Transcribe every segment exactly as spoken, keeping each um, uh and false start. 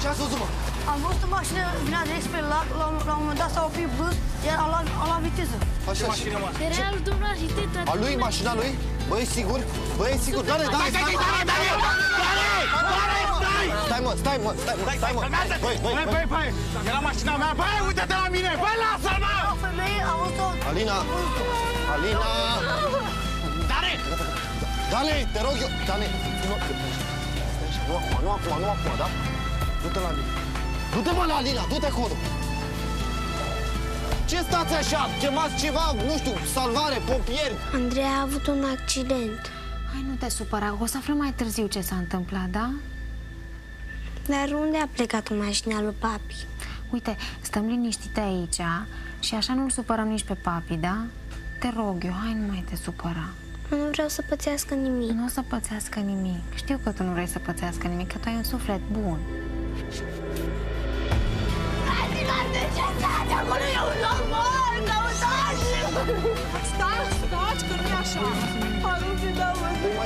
Ce ați văzut, mă? Am văzut o mașină, vinea direct spre lac, la, la un moment dat s-a oprit brusc, iar a luat, a luat viteză. Așa, și... Era al domnul arhitect. A lui, mașina lui? Băi, sigur? Băi, sigur? Dale, dale, stai, stai, dale, dale! Stai, mă, stai, mă, stai, mă, stai, mă! Băi, băi, băi, băi! Era mașina mea, băi, uite-te la mine! Băi, lasă-l, mă! O femeie a văzut-o... Alina! Alina! Dale! Dale, te rog eu! Dale, nu, nu acum, nu acum, nu acum, da? Du-te la Alina! Du-te, mă, la Alina, du-te acolo! Ce stați așa? Chemați ceva, nu știu, salvare, pompieri? Andrei a avut un accident. Hai, nu te supăra, o să aflăm mai târziu ce s-a întâmplat, da? Dar unde a plecat mașina lui papi? Uite, stăm liniștite aici și așa nu-l supărăm nici pe papi, da? Te rog eu, hai, nu mai te supăra. Nu vreau să pățească nimic. Nu o să pățească nimic. Știu că tu nu vrei să pățească nimic, că tu ai un suflet bun. De ce stați acolo? E un loc mor! Căutați! Stați, stați, că nu-i așa! Arunci, da, mă!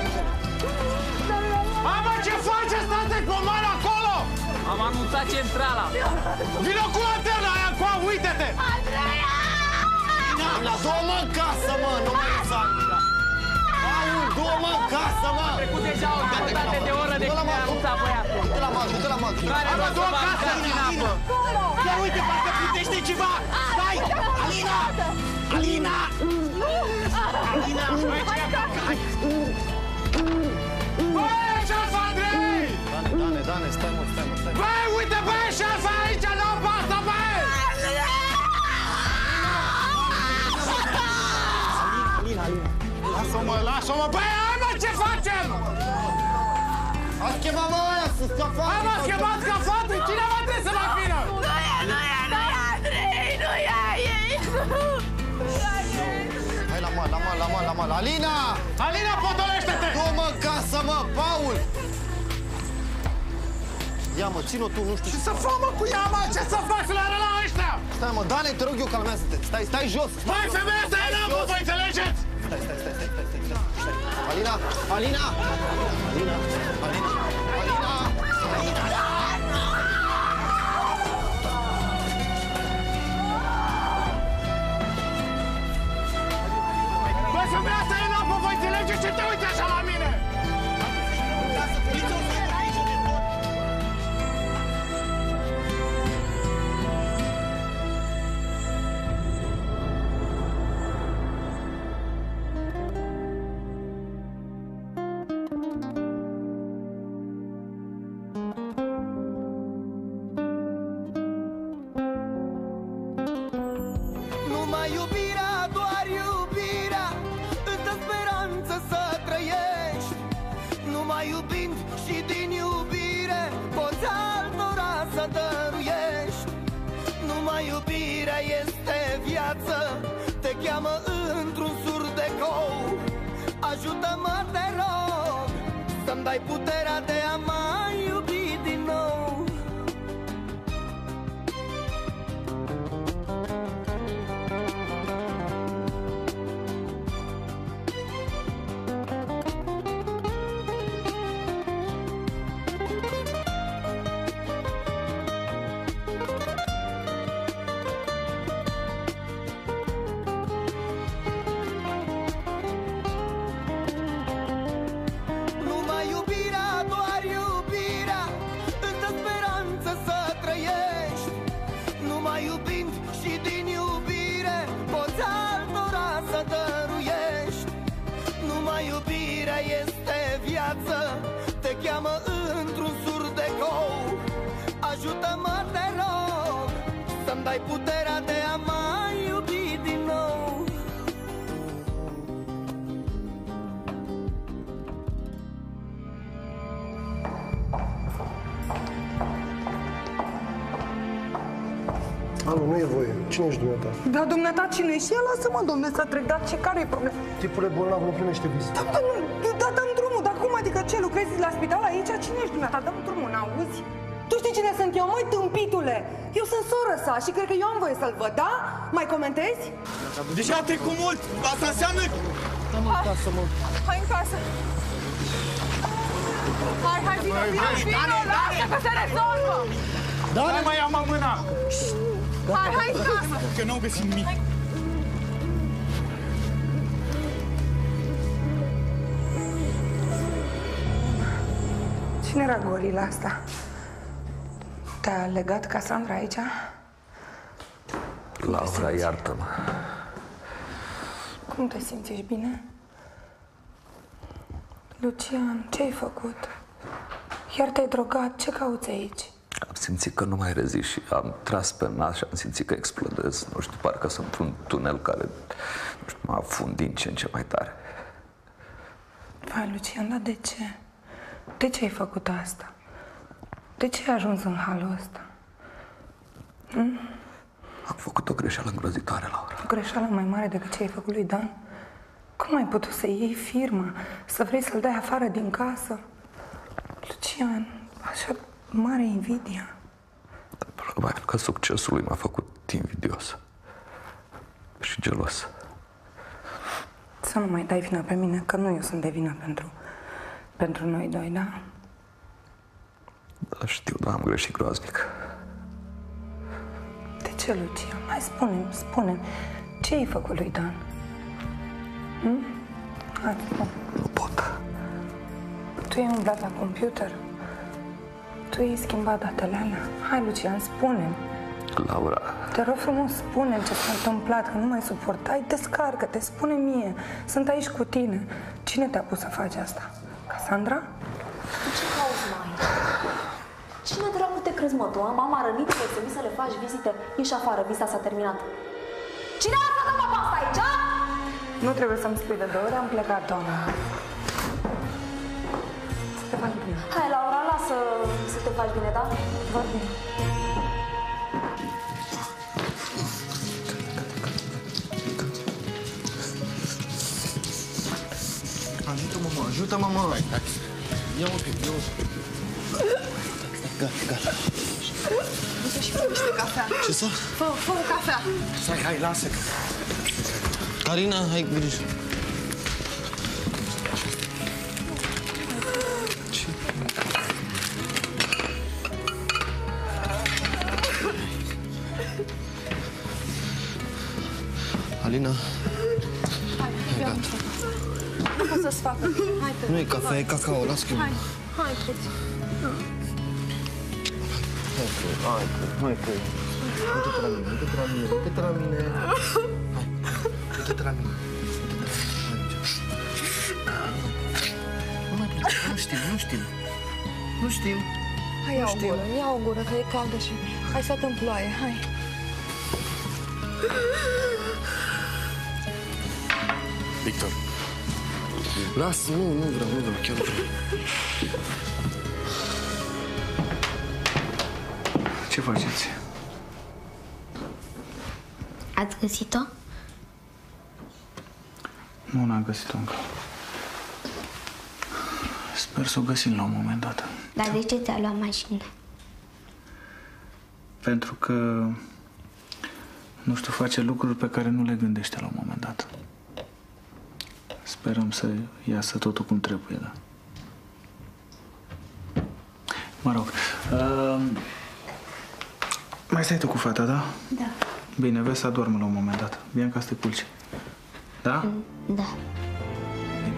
Mama, ce faceți? Stați pe mare acolo! Am anunțat centrala! Vino cu lanterna aia, cu uite-te! Andreea! La două-mă în casă, mă, nu mai lăsa! Paul, două-mă în casă, mă! A trecut deja o jumătate de oră de când ne-a anunțat băiatul. Du-te la mașină, du-te la mașină! Care Am vă două să casă, facă din apă? Ia uite, parcă plutește ceva! Stai! Alina! Alina! Alina! Băi, ce-i hai! Băi, șalfa, Andrei! Dane, Dane, Dane, stai, mă, stai, mă, stai, mă! Băi, uite, băi, șalfa aici, la o pasă, băi! Alina, Alina! Lasă-mă, lasă-mă! Băi, hai, mă, ce facem? Ați chemat, mă, aia, să scafați! Hai, mă, schimbați scafatul! Cine mă trebuie să mai vină? Nu e, nu e, nu e, Andrei, nu e ei! Hai la mal, la mal, la mal, la mal! Alina! Alina, potolește-te! Du-mă în casă, mă, Paul! Ia, mă, țin-o tu, nu știu... Ce să fac, mă, cu ea, mă? Ce să faci la la ăștia? Stai, mă, Dane, te rog eu, calmează-te! Stai, stai jos! Băi, femeia asta e n-am, vă înțelegeți? Stai, stai, stai, stai, stai, stai, stai! Alina! Alina! Alina! Alina! Alina! Alina! Băi, femeia asta e n-am, vă înțelegeți? Ce te uite așa la mine? Numai iubirea, doar iubirea îți dă speranță să trăiești. Numai iubind și din iubire poți altora să dăruiești. Numai iubirea este viață, te cheamă într-un sur de cou. Ajută-mă, te rog, să-mi dai puterea de a mai iubi din nou. Numai iubirea, doar iubirea îți dă speranță să trăiești. Numai iubind și din iubire poți altora să dăruiești. Numai iubirea este viață, te cheamă într-un sur de cou. Ajută-mă, te rog, să-mi dai puterea de a mai iubi din nou. Anu, nu e voie. Cine ești dumneata? Da, dumneata, cine ești? Ia lasă-mă, domne, să trec, dar ce, care e problema? Tipul e bolnav, nu primește vizită. Da, da, nu, da, dăm drumul, dar cum adică ce, lucrezi la spital aici? Cine ești dumneata? Dăm drumul, n-auzi? Tu știi cine sunt eu, măi, tâmpitule? Eu sunt soră sa și cred că eu am voie să-l văd, da? Mai comentezi? Deja a trecut mult, asta înseamnă... Hai în casă, mă. Hai în casă. Hai, hai, vino, vino, vino, lasă că se rezolvă! Da, mai ia-mă mâna! Hai, hai în casă! Că n-au găsit nimic. Cine era gorila asta? Te-a legat Cassandra aici? Laura, iartă-mă. Cum te simți? Ești bine? Lucian, ce ai făcut? Iar te-ai drogat, ce cauți aici? Am simțit că nu mai rezist și am tras pe nas și am simțit că explodez. Nu știu, parcă sunt într-un tunel care, nu știu, mă afund din ce în ce mai tare. Vai, Lucian, dar de ce? De ce ai făcut asta? De ce ai ajuns în halul ăsta? Hm? Am făcut o greșeală îngrozitoare, Laura. O greșeală mai mare decât ce ai făcut lui Dan? Cum ai putut să iei firma, să vrei să-l dai afară din casă? Lucian, așa mare invidia. Probabil că succesul lui m-a făcut invidios și gelos. Să nu mai dai vina pe mine, că nu eu sunt de vină pentru, pentru noi doi, da? Da, știu, dar am greșit groaznic. De ce, Lucian? Hai, spune-mi, spune-mi. Ce ai făcut lui Dan? Hm? Hai, spune. Nu pot. Tu ai umblat la computer? Tu ai schimbat datele alea? Hai, Lucian, spune-mi. Laura... Te rog frumos, spune-mi ce s-a întâmplat, că nu mai suportai. Descarcă-te, spune mie. Sunt aici cu tine. Cine te-a pus să faci asta? Cassandra? Ce cauți mai? Cine dracu te crezi, mă, tu? Mama rănită, să vii să le faci vizite. Ieși afară, vizita s-a terminat. Cine a făcut papa asta aici, a? Nu trebuie să-mi spui de două ori, am plecat, doamna. Să te faci bine. Hai, Laura, lasă să te faci bine, da? Vorbim. Ajută-mă, mă, ajută-mă, mă! Hai, hai. Ia un pic, ia un pic. Gata, gata. Du-te și fă niște cafea. Ce să? Fă, fă o cafea. Stai, hai, lasă. Carina, hai grijă. Ce? Alina. Hai, bea un cafea. Nu pot să-ți facă. Hai, te Nu e cafea, e cacao, las-că... Hai, hai, puțin. Hai, hai, hai. Uite-te la mine, uite-te la mine, uite-te la mine. Hai, uite-te la mine. Nu mai pleci, nu știm, nu știm. Nu știm. Hai, ia o gură, ia o gură, că e caldă și... Hai să te ploaie, hai. Victor. Lasă, nu, nu vreau, nu vreau, chiar nu vreau. Ce faceți? Ați găsit-o? Nu n-am găsit-o încă. Sper să o găsim la un moment dat. Dar de ce ți-a luat mașina? Pentru că, nu știu, face lucruri pe care nu le gândește la un moment dat. Sperăm să iasă totul cum trebuie, da. Mă rog. Uh, mai stai tu cu fata, da? Da. Bine, vezi să adormă la un moment dat. Bianca, să te culci. Da? Da. Bine.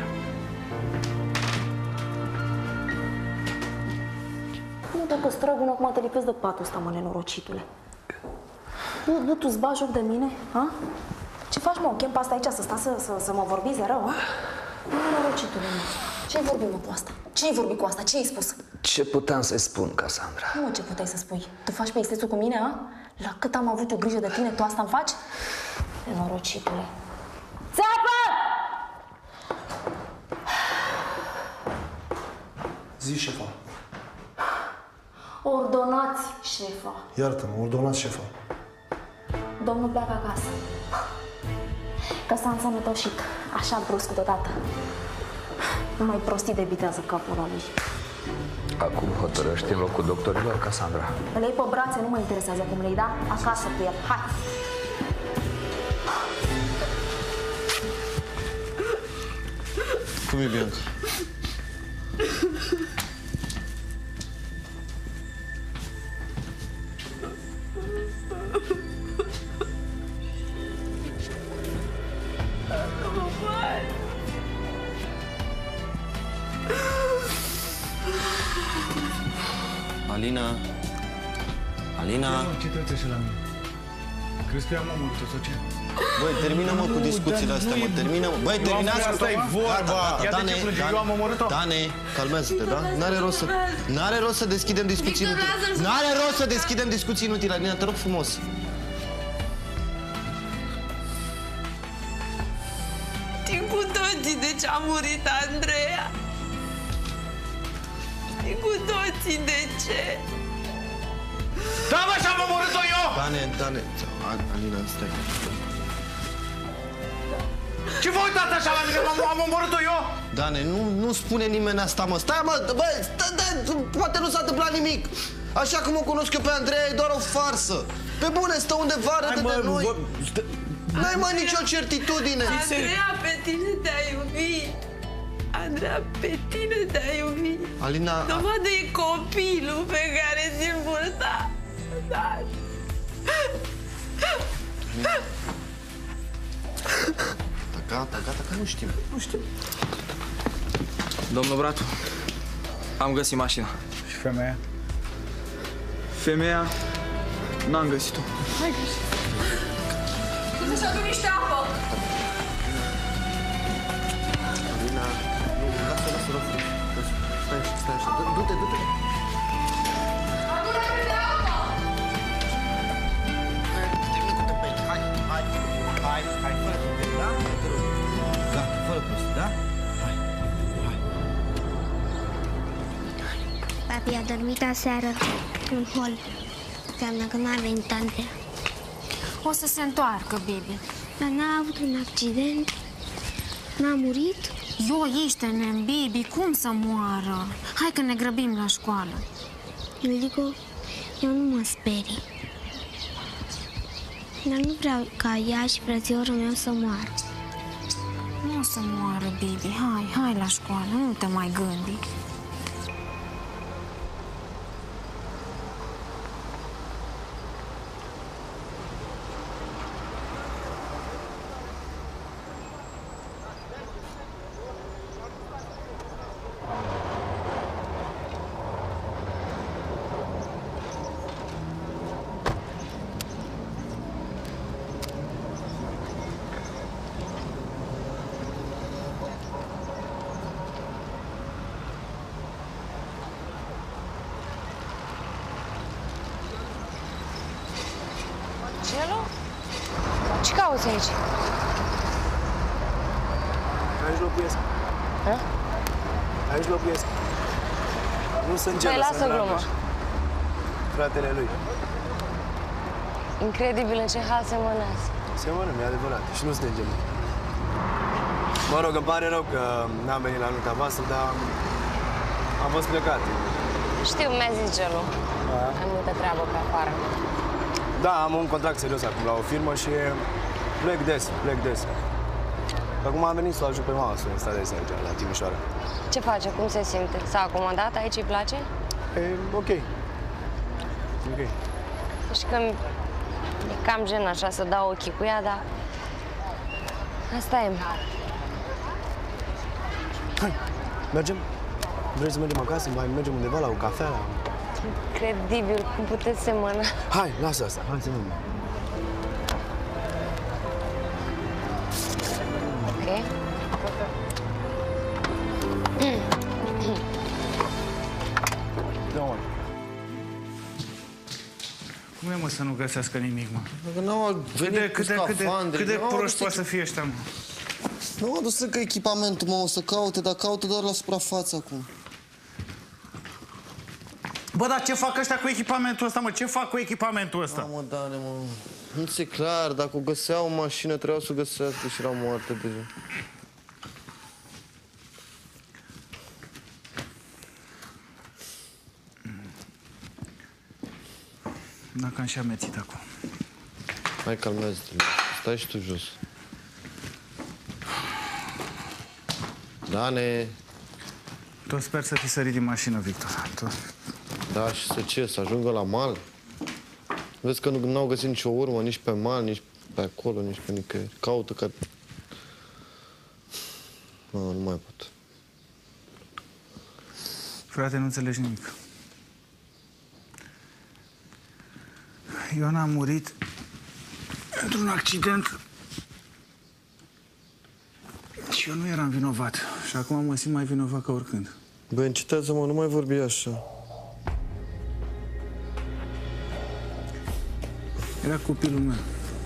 Nu, dacă străgună, acum te lipesc de patul ăsta, mă, nenorocitule. Nu, nu tu-ți bagi joc de mine, ha? Ce faci, mă? O chem pe asta aici să sta să, să, să mă vorbiți de rău, ha? Nenorocitule, mă. Ce-ai vorbit, mă, cu asta? Ce-ai vorbit cu asta? Ce-ai spus? Ce puteam să-i spun, Cassandra? Nu, ce puteai să spui? Tu faci pe istețul cu mine, ha? La cât am avut eu grijă de tine, tu asta-mi faci? Nenorocitule. Țeapă! Zi, șefa. Ordonați, șefa. Iartă-mă, ordonați, șefa. Domnul pleacă acasă. Că s-a însănătoșit, așa brusc deodată. Numai prostii debitează capul la lui. Acum hotărăști în locul doctorilor, Cassandra. Îl iei pe brațe, nu mă interesează cum le-i, da? Acasă cu el, hai! Cum e, Bianca? Alina... Alina... Ce te uiți la mine? Crezi că eu am omorât-o sau ce? Băi, termină-mă cu discuțiile astea, mă, termină-mă. Băi, terminați cu... Asta e vorba. Ia de ce plânge? Eu am omorât-o? Dane, calmează-te, da? N-are rost să... N-are rost să deschidem discuții inutile. N-are rost să deschidem discuții inutile, Alina, te rog frumos. Știm cu toții de ce a murit Andreea. Știm cu toții de ce. Da, mă, și-am omorât-o eu! Dane, Dane... Alina, stai. Ce vă uitați așa la mine? Am omorât-o eu? Dane, nu, nu spune nimeni asta, mă. Stai, mă, bă, stai, stai, poate nu s-a întâmplat nimic. Așa cum o cunosc eu pe Andreea, e doar o farsă. Pe bune, stă undeva rădă de noi. N-ai, mă, nicio certitudine. Andreea, pe tine te-a iubit. Andreea, pe tine te-a iubit. Alina... Dovadă e copilul pe care ți-l purta. Da. Gata, gata, că nu știm. Nu știm. Domnul Bratu, am găsit mașina. Și femeia? Femeia... n-am găsit-o. N-ai găsit. Du-te să adu niște apă. Alina, nu, lasă, lasă, lasă. Stai, stai așa, du-te, du-te. Adu repede apă! Termină cu tăpele, hai, hai, hai, hai, fără tăpele, da? Gata, fără prostii, da? Hai, hai. Papi a dormit aseară în hol. Înseamnă că n-a venit Andreea. O să se întoarcă, baby. Dar n-a avut un accident? N-a murit? Eu ești în baby, cum să moară? Hai că ne grăbim la școală. Iulico, eu nu mă sperii. Dar nu vreau ca ea și frățiorul meu să moară. Nu o să moară, baby. Hai, hai la școală, nu te mai gândi. Celo? Ce cauți aici? Aici locuiesc. Ha? Aici locuiesc. Nu sunt Păi Gelo, lasă sunt gluma. Dragoș. Fratele lui. Incredibil în ce hal se mănează. Semănăm, e adevărat. Și nu suntem gemeni. Mă rog, îmi pare rău că n-am venit la nunta voastră, dar am fost plecat. Știu, mi-a zis Gelu. Am multă treabă pe afară. Da, am un contract serios acum la o firmă și plec des, plec des. Acum am venit să o ajut pe mama să o instaleze aici, la Timișoara. Ce face? Cum se simte? S-a acomodat? Aici îi place? E ok. Ok. Și că e cam gen așa să dau ochii cu ea, dar asta e. Hai, mergem? Vrei să mergem acasă? Mai mergem undeva la o cafea? La... Incredibil, cum puteți semăna. Hai, lasă asta, hai să mergem. Ok. Cum e, mă, să nu găsească nimic, mă? Că n-au venit Cât de, cu cât de, scafandre. cât de n-au proști adus poate să fie ăștia, mă? Nu au adus încă echipamentul, mă, o să caute, dar caută doar la suprafață acum. Bă, dar ce fac ăștia cu echipamentul ăsta, mă? Ce fac cu echipamentul ăsta? Da, mă, Dane, mă. Nu ți-e clar, dacă o găseau o mașină, trebuiau să o găsească și era moartă deja. Dacă am și amețit acum. Hai, calmează-te. Stai și tu jos. Dane! Tot sper să fi sărit din mașină, Victor. Tot. Da, și să ce? Să ajungă la mal? Vezi că nu au găsit nicio urmă, nici pe mal, nici pe acolo, nici pe nicăieri. Caută că... Nu, nu mai pot. Frate, nu înțelegi nimic. Ioana a murit într-un accident și eu nu eram vinovat. Și acum mă simt mai vinovat ca oricând. Băi, încetați-mă, nu mai vorbi așa. Era copilul meu.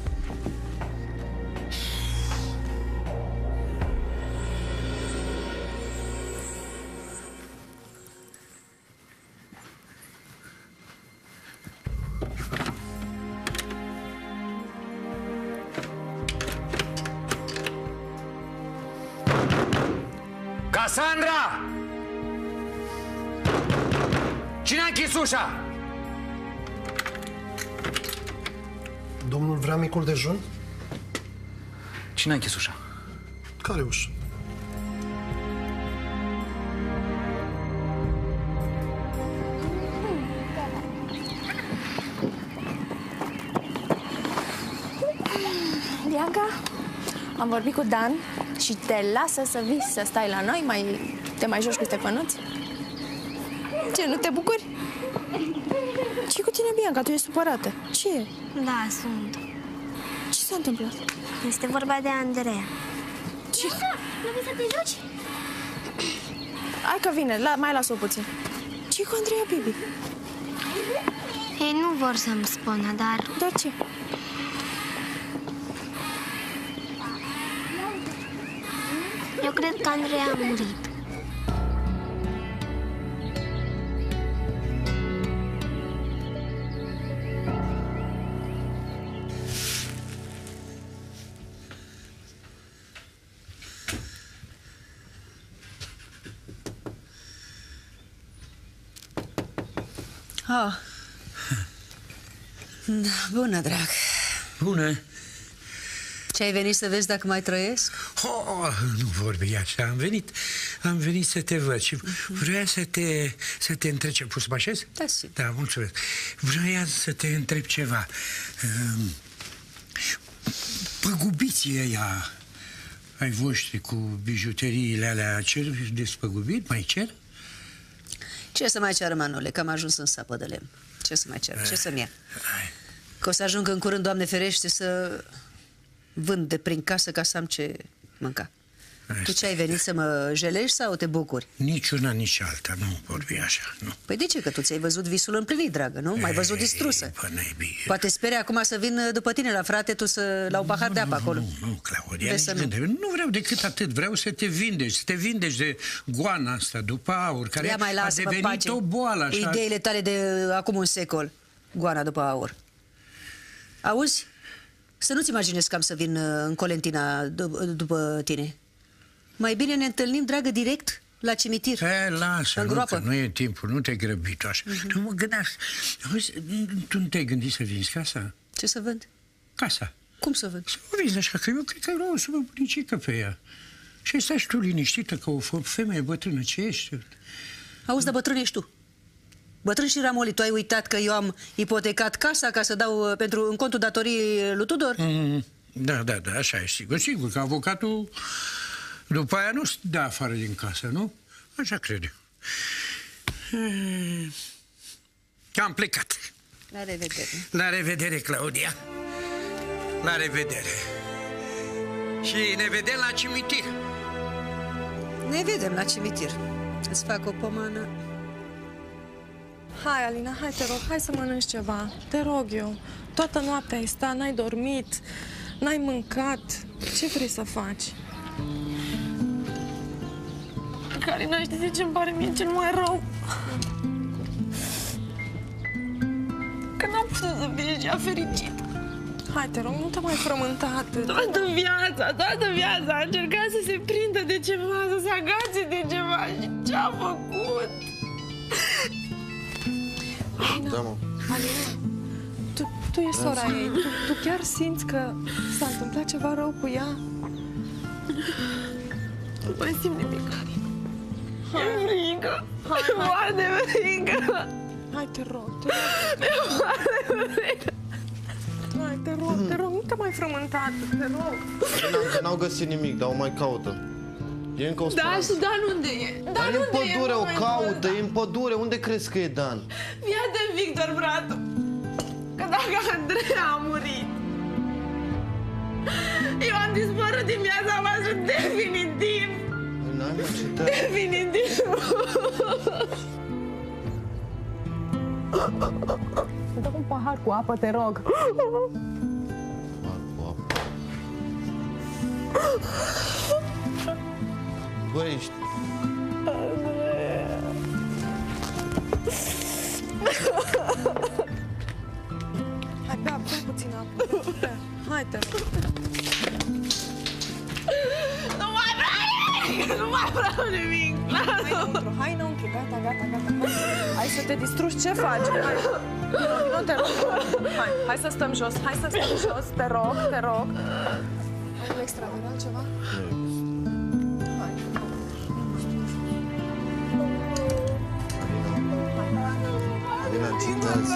Casandra! Cine a închis ușa? Domnul vrea micul dejun? Cine a închis ușa? Care ușă? Bianca, am vorbit cu Dan și te lasă să vii să stai la noi, mai te mai joci cu Stefănuț? Ce, nu te bucuri? Ce cu tine, Bianca? Tu ești supărată. Ce e? Da, sunt. Ce s-a întâmplat? Este vorba de Andreea. Ce? Nu vrei să te joci? Hai că vine, la, mai las-o puțin. Ce cu Andreea, Bibi? Ei nu vor să-mi spună, dar... Dar ce? Eu cred că Andreea a murit. Ah. Da, bună, drag. Bună. Ce ai venit să vezi dacă mai trăiesc? Oh, nu vorbi așa, am venit, am venit să te văd și vreau să te, să te întreb ce... Poți să mă așez? Da, sigur. Da, mulțumesc. Vreau să te întreb ceva. Păgubiții ăia ai voștri cu bijuteriile alea, cer despăgubit? Mai cer? Ce să mai ceară, Manole, că am ajuns în sapă de lemn. Ce să mai ceară? Ce să-mi ia? Că o să ajung în curând, Doamne ferește, să vând de prin casă ca să am ce mânca. Asta. Tu ce ai venit să mă jelești sau te bucuri? Nici una, nici alta, nu vorbi așa, nu. Păi de ce? Că tu ți-ai văzut visul împlinit, dragă, nu? M-ai văzut distrusă. Poate speri acum să vin după tine la frate, tu să la un pahar nu, de apă nu, acolo. Nu, nu, Claudia, nu. nu vreau decât atât, vreau să te vindeci, să te vindeci de goana asta după aur, care Ia mai a devenit pace. o boală așa. Ideile tale de acum un secol, goana după aur. Auzi? Să nu-ți imaginezi că am să vin în Colentina după tine. Mai bine ne întâlnim, dragă, direct la cimitir. E, lasă, în nu, groapă. Că nu e timpul, nu te grăbi tu așa. Uh-huh. Nu mă gândești. Auzi, tu nu te-ai gândit să vinzi casa? Ce să vând? Casa. Cum să vând? Să o vinzi așa, că eu cred că vreau o sumă bunicică pe ea. Și stai și tu liniștită ca o femeie bătrână, ce ești? Auzi, dar bătrân ești tu. Bătrân și ramoli, tu ai uitat că eu am ipotecat casa ca să dau pentru în contul datorii lui Tudor? Mm, da, da, da, așa e, sigur. Sigur că avocatul după aia nu se dă afară din casă, nu? Așa cred eu. Am plecat. La revedere. La revedere, Claudia. La revedere. Și ne vedem la cimitir. Ne vedem la cimitir. Îți fac o pomană. Hai, Alina, hai, te rog, hai să mănânci ceva. Te rog eu. Toată noaptea ai stat, n-ai dormit, n-ai mâncat. Ce vrei să faci? Alina, știi de ce îmi pare mie cel mai rău? Că n-am putut să fie și ea fericit. Hai, te rog, nu te mai frământa atât. Toată viața, toată viața a încercat să se prindă de ceva, să se agațe de ceva. Și ce-a făcut? Da, mă. Alina, tu, tu ești sora ei. Tu, tu chiar simți că s-a întâmplat ceva rău cu ea? Nu mai simt nimic, Alina. E frică. E foarte frică. Hai, te rog, te rog. E foarte frică. Hai, te rog, te rog, nu te mai frământa, te rog. N-au găsit nimic, dar o mai caută. E încă o Da, speranță. și Dan unde e? Dan Dar e în unde e, pădure, o măi, caută, Dan? e în pădure. Unde crezi că e Dan? Fii atent, Victor, bratul. Că dacă Andrei a murit. Eu am dispărut din viața voastră definitiv. Definitiv. Dă un pahar cu apă, te rog. Bă, ești... Hai, bea, bea puțin apă. Bea. Hai, te rog. Nu mai vreau nimic! Nu mai vreau nimic! Hai înăuntru, hai înăuntru, gata, gata, gata. Hai să te distrugi, ce faci? Hai, vino, vino, te rog. Hai, hai să stăm jos, hai să stăm jos, te rog, te rog. Ai un extraveral ceva? Hai. Alina, țintați.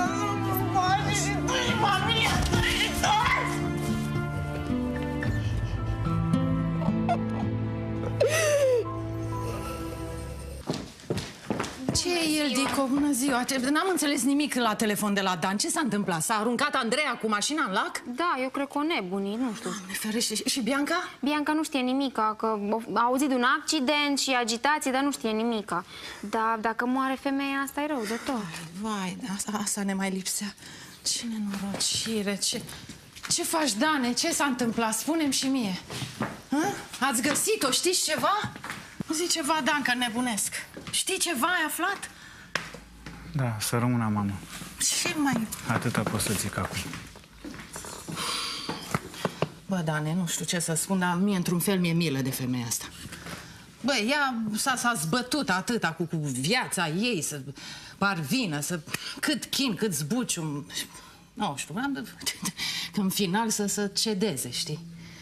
Ce e el, Dico? Bună ziua! N-am înțeles nimic la telefon de la Dan. Ce s-a întâmplat? S-a aruncat Andreea cu mașina în lac? Da, eu cred că o nebunit, nu știu. Doamne ferește. Și Bianca? Bianca nu știe nimica, că a auzit de un accident și agitație, dar nu știe nimica. Dar dacă moare femeia, asta e rău de tot. Vai, asta, asta ne mai lipsea. Ce nenorocire, ce... Ce faci, Dane? Ce s-a întâmplat? Spune-mi și mie. Hă? Ați găsit-o? Știți ceva? Zi ceva, Danca, nebunesc. Știi ceva? Ai aflat? Da, să rămână, mamă. Ce mai... Atâta pot să zic acum. Bă, Dane, nu știu ce să spun, dar mie, într-un fel, mi-e milă de femeia asta. Bă, ea s-a zbătut atâta cu, cu viața ei, să parvină, să... Cât chin, cât zbucium... Nu știu, vreau că în final să, să cedeze, știi?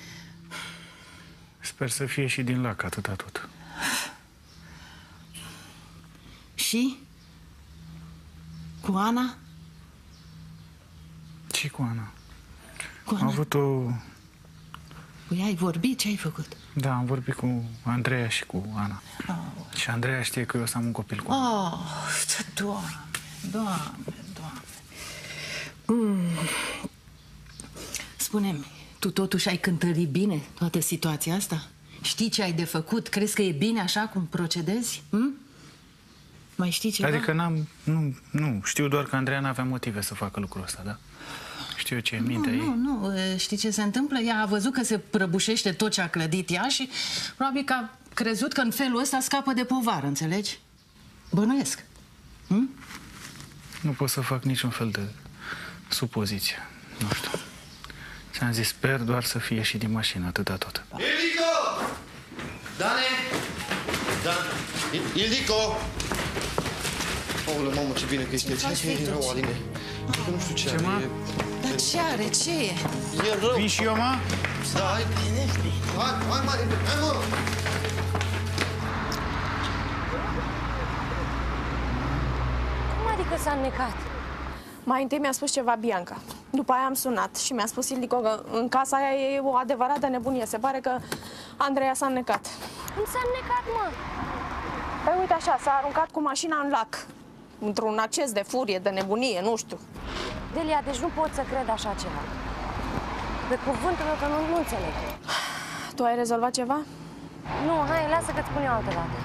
Sper să fie și din lac, atâta tot. Și? Cu Ana? Și cu Ana. Cu Ana? Am avut o... Păi ai vorbit? Ce ai făcut? Da, am vorbit cu Andreea și cu Ana. Oh. Și Andreea știe că eu o să am un copil cu Ana. Oh, Doamne, Doamne, Doamne. Mm. Spune-mi, tu totuși ai cântărit bine toată situația asta? Știi ce ai de făcut? Crezi că e bine așa cum procedezi? Hm? Mai știi ceva? Adică n-am... Nu, nu, știu doar că Andreea n-avea motive să facă lucrul ăsta, da? Știu ce e în mintea nu, ei. Nu, nu, știi ce se întâmplă? Ea a văzut că se prăbușește tot ce a clădit ea și probabil că a crezut că în felul ăsta scapă de povară, înțelegi? Bănuiesc. Hm? Nu pot să fac niciun fel de supoziție. Nu știu. Ți-am zis, sper doar să fie și din mașină, atâta tot. Ildico! Dane! Dan! Ildico! Aoleu, mamă, ce bine că ești aici. Hai să iei rău, Aline. Că nu știu ce, ce are. mă? E... Dar ce are? Ce e? E rău. Vin și eu, mă? Da, hai. Hai, hai, mă, hai, mă! Cum adică s-a înnecat? Mai întâi mi-a spus ceva Bianca. După aia am sunat și mi-a spus Ildico că în casa aia e o adevărată nebunie. Se pare că Andreea s-a înnecat. Cum s-a înnecat, mă? Păi uite așa, s-a aruncat cu mașina în lac. Într-un acces de furie, de nebunie, nu știu. Delia, deci nu pot să cred așa ceva. Pe cuvântul meu că nu, nu înțeleg. Tu ai rezolvat ceva? Nu, hai, lasă că-ți spun eu altă dată.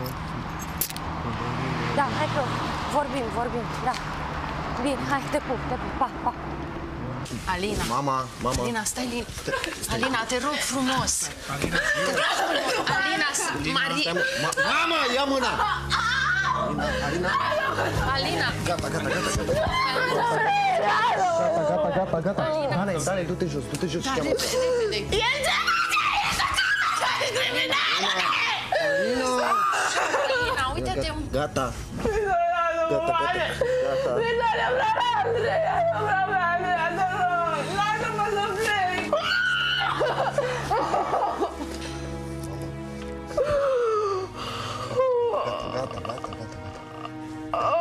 Da, hai că vorbim, vorbim, da. Bine, hai, te pup, te pup, pa, pa. Alina. Mama, mama. Alina, stai lin... Alina, te rog frumos. Alina, Alina, Maria... Mama, ia mâna! Alina, Alina. Gata, gata, gata, gata. Gata, gata, gata, gata. Dane, Dane, du-te jos, du-te jos. Da, repede, repede. E Alina! Alina, uite-te. Gata. Gata, gata, gata. Gata, gata, gata, gata.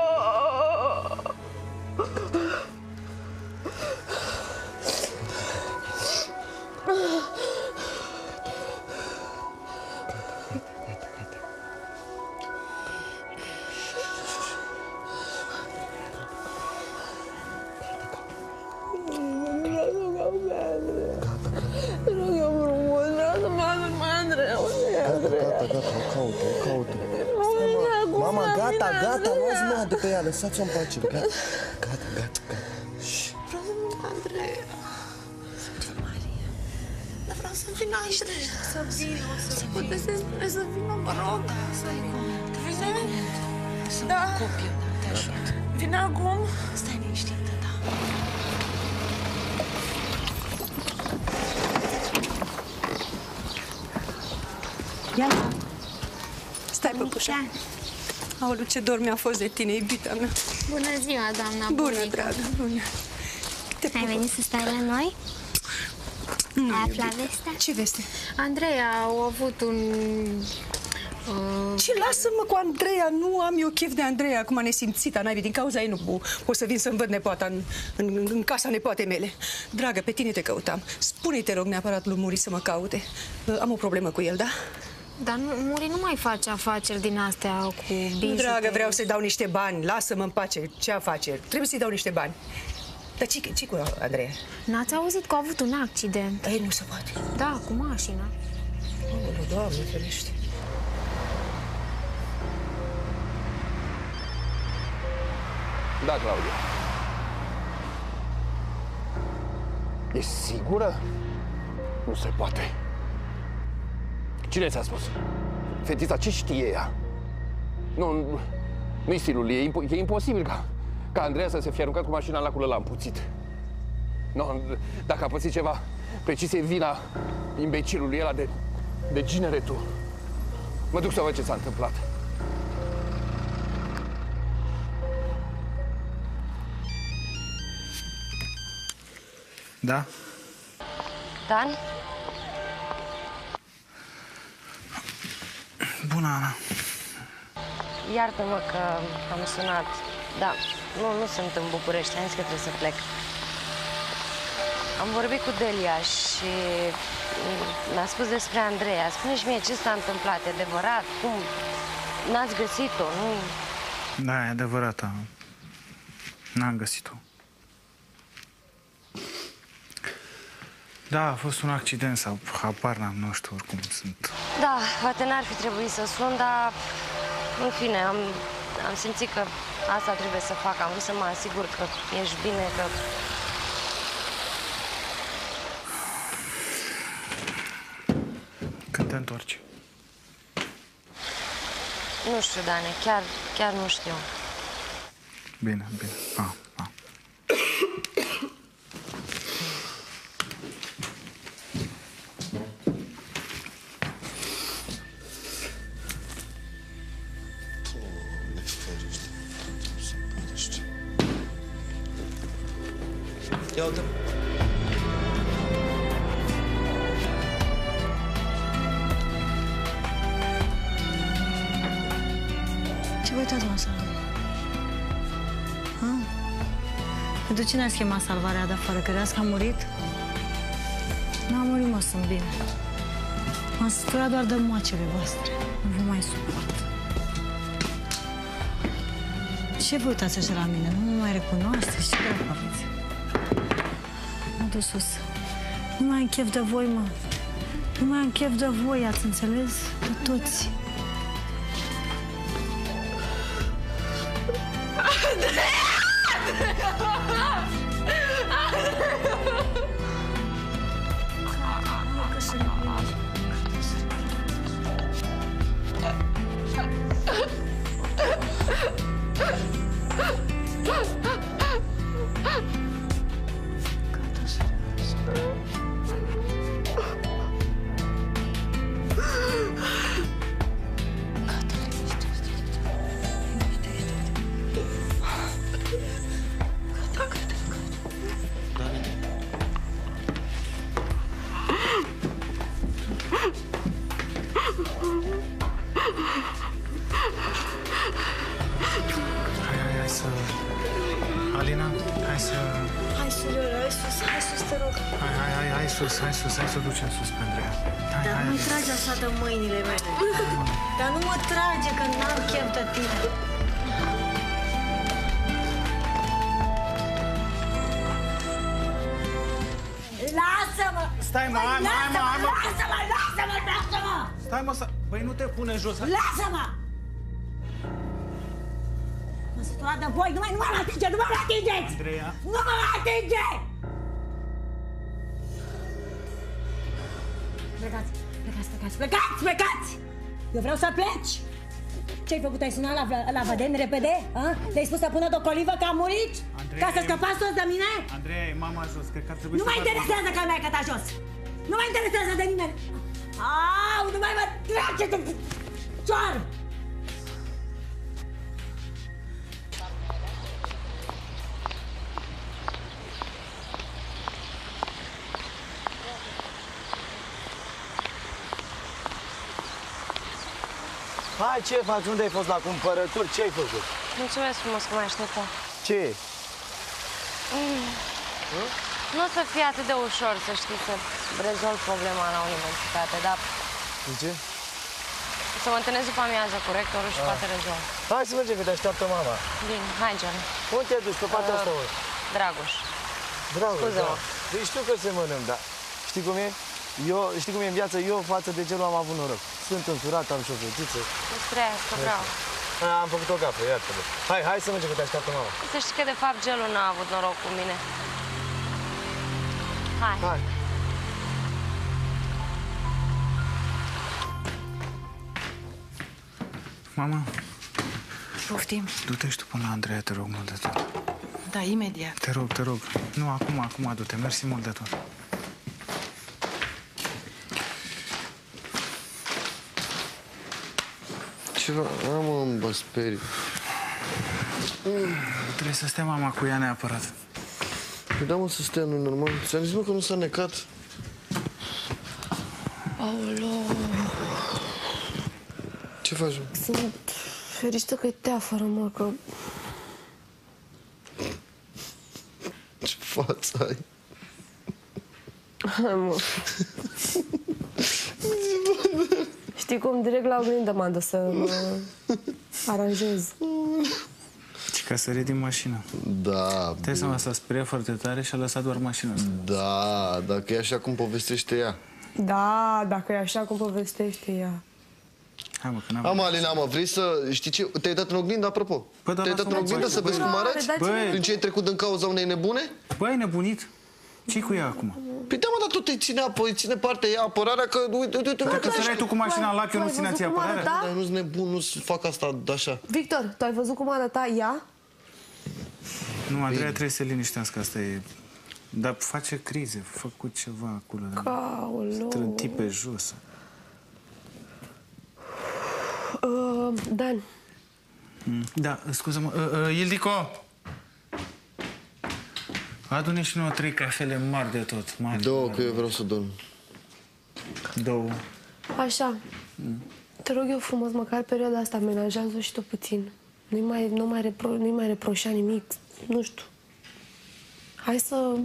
gata, o caut, o caut. Mama, gata, gata, luați mâna de pe ea, lăsați-o în pace. Gata, gata, gata, gata. Andreea, Sfântă Maria, dar vreau să vin aici, să vină, să puteți să vină, mă rog. Să vină. Da. Vine acum. Stai liniștită, da. Ia. Stai, păpușa. Aoleu, ce dor mi-a fost de tine, iubita mea. Bună ziua, doamna Bună, bunică. dragă, bună. Ai venit să stai la noi? Nu, Ai aflat vestea? Ce veste? Andreea au avut un... Uh... Ce, lasă-mă cu Andreea, nu am eu chef de Andreea, acum nesimțită, naibii, din cauza ei nu pot să vin să-mi văd nepoata în, în, în casa nepoatei mele. Dragă, pe tine te căutam. Spune-i, te rog, neapărat lui Muri să mă caute. Am o problemă cu el, da? Dar nu, Muri nu mai face afaceri din astea cu bizute. Dragă, vreau să-i dau niște bani, lasă-mă în pace, ce afaceri? Trebuie să-i dau niște bani. Dar ce, ce cu Andreea? N-ați auzit că a avut un accident? Ei, nu se poate. Da, cu mașina. Oh, Doamne, ferește. Da, Claudia. E sigură? Nu se poate. Cine ți-a spus? Fetița, ce știe ea? Nu, nu-i stilul ei. E imposibil ca, ca Andreea să se fie aruncat cu mașina în lacul ăla împuțit. Nu, dacă a pățit ceva, precis e vina imbecilului ăla de, de gineretul. Mă duc să văd ce s-a întâmplat. Da? Dan? Bună, Ana. Iartă-mă că am sunat. Da, nu, nu sunt în București, am zis că trebuie să plec. Am vorbit cu Delia și mi-a spus despre Andreea. Spune-și mie ce s-a întâmplat, e adevărat? Cum? N-ați găsit-o, nu? Da, e adevărat. N-am găsit-o. Da, a fost un accident sau habar n-am, nu știu, oricum sunt. Da, poate n-ar fi trebuit să sun, dar în fine, am, am simțit că asta trebuie să fac. Am vrut să mă asigur că ești bine, că... Când te întorci? Nu știu, Dane, chiar, chiar nu știu. Bine, bine. Ah, ah. Ia uite. Ce vă uitați, mă, salvare? Pentru cine ați chemat salvarea de afară? Credeți că a murit? N-a murit, mă, sunt bine. M-am săturat doar de moacele voastre. Nu vă mai suport. Ce vă uitați așa la mine? Nu mă mai recunoașteți? Ce dracu aveți? Mă duc sus. Nu mai am chef de voi, mă. Nu mai am chef de voi, ați înțeles? De toți. Alina, hai să... Hai, surioară, hai sus, hai sus, te rog. Hai, hai, hai, hai sus, hai sus, hai să ducem sus pe Andreea. Hai, Dar hai, nu-i hai. trage așa de mâinile mele. Dar nu mă trage, că n-am chef de tine. Lasă-mă! Stai, mă, hai, mă, hai, mă, hai, mă. Lasă-mă, lasă-mă, lasă-mă! Stai, mă, să... Păi nu te pune jos. Lasă-mă! Mă săturat de voi, nu mai, nu mă atinge, nu mă atingeți! Andreea? Nu mă atinge! Plecați, plecați, plecați, plecați, plecați! Eu vreau să pleci! Ce-ai făcut? Ai sunat la, la Văden repede? Le-ai spus să pună docolivă că a murit? Andrei, ca să scăpați toți de mine? Andreea, e mama jos, cred că ar trebui nu să... Nu mă interesează că mi-ai cătat jos! Nu mă interesează de nimeni! Au, nu mai mă trage de picioare! Hai, ce faci? Unde ai fost la cumpărături? Ce ai făcut? Mulțumesc frumos că m-ai așteptat. Ce? Mm. Hmm? Nu o să fie atât de ușor, să știi, să rezolv problema la universitate, dar... De ce? Să mă întâlnesc după amiază cu rectorul și poate rezolv. Hai să mergem, că te așteaptă mama. Bine, hai, John. Unde te duci? Pe partea asta, ori? Dragoș. Dragoș, Scuză-mă. da. Păi știu că semănăm, dar știi cum e? Eu, știi cum e în viață? Eu față de celul am avut noroc. Sunt însurat, am și o fetiță. Nu-ți trăiască, vreau. A, am făcut o gafă, iartă-mă. Hai, hai să mergem, că te așteaptă mama. Să știi că, de fapt, gelul n-a avut noroc cu mine. Hai. Hai. Mama. Poftim. Du-te și tu până la Andreea, te rog mult de tot. Da, imediat. Te rog, te rog. Nu, acum, acum du-te. Mersi mult de tot. Ceva... Mă, mă sperii. Trebuie să stea mama cu ea neapărat. Păi da, mă, să stea, nu-i normal. Ți-am zis, mă, că nu s-a necat. Aoleu. Ce faci, mă? Sunt ferită că-i teafără, mă, că... Ce față ai? Hai, mă. Știi cum? Direct la oglindă m-am dus să mă aranjez. Și ca să sări din mașină. Da. Trebuie să mă s-a speriat foarte tare și a lăsat doar mașina asta. Da, dacă e așa cum povestește ea. Da, dacă e așa cum povestește ea. Hai, mă, că n-am... Am, Alina, mă, vrei să... Știi ce? Te-ai dat în oglindă, apropo? Bă, te-ai dat în oglindă să vezi cum arăți? Prin ce ai trecut din cauza unei nebune? Băi, ai nebunit? Ce-i cu ea acum? Păi da, mă, dar tu te ține, apă, ține partea ea apărarea, că uite, uite, uite... Dacă săreai tu cu mașina în lac, eu nu ținea ție apărarea? Dar nu-s nebun, nu fac asta așa. Victor, tu ai văzut cum arăta ea? Nu, Andreea trebuie să se liniștească, asta e... Dar face crize, făcut ceva acolo. Caolou. Strânti pe jos. Uh, Dan. Da, scuză-mă. Uh, uh, Ildico! Adu-ne și nouă trei cafele mari de tot. Mari, Două, mari, că eu vreau să dorm. Două. Așa. Mm. Te rog eu frumos, măcar perioada asta amenajează și tot puțin. Nu-i mai, nu mai, repro, nu mai reproșa nimic. Nu știu. Hai să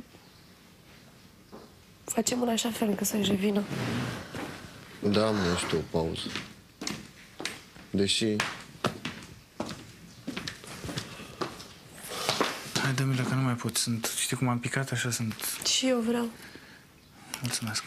facem în așa fel încât să-și revină. Da, mă, știu o pauză. Deși... Hai, dă-mi-le că nu mai pot. Sunt, știi cum am picat, așa sunt... Și eu vreau. Mulțumesc.